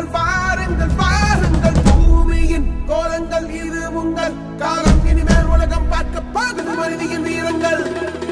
வாருங்கள் வாருங்கள் வாருங்கள் பூமியின் கோலங்கள் இது உங்கள் காலம் இனிமேல் உலகம் பார்க்க போகுது மனிதியின் வீரங்கள்